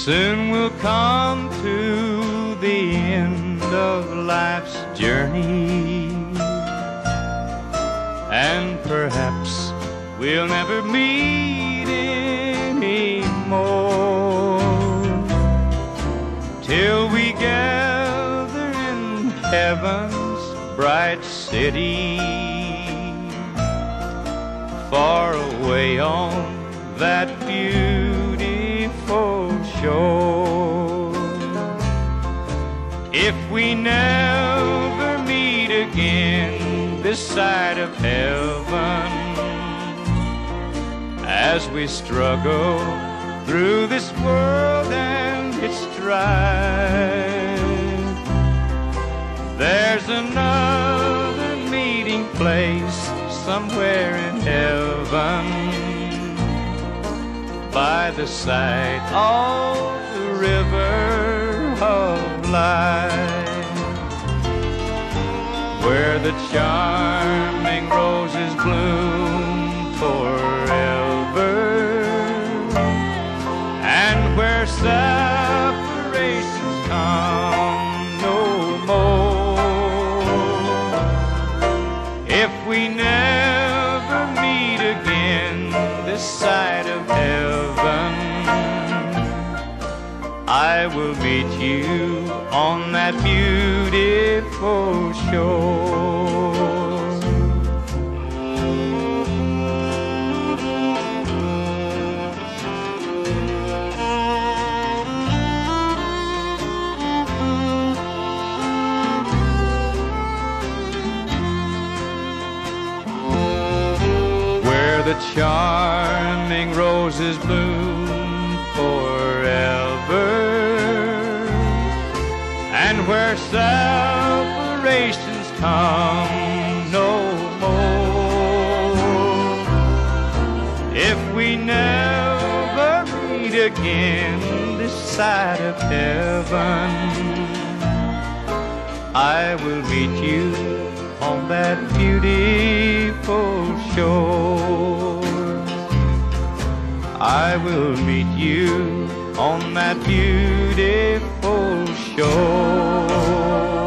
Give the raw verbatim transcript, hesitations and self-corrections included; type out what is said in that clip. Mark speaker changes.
Speaker 1: Soon we'll come to the end of life's journey, and perhaps we'll never meet anymore, till we gather in heaven's bright city, far away on that beautiful shore. If we never meet again this side of heaven, as we struggle through this world and its strife, there's another meeting place somewhere in heaven, by the side of the river of life, where the charming roses bloom forever, and where separations come no more. If we never meet again this side of heaven, I will meet you on that beautiful shore. Where the charming roses bloom forever, and where separations come no more. If we never meet again this side of heaven, I will meet you on that beautiful shore. I will meet you on that beautiful shore.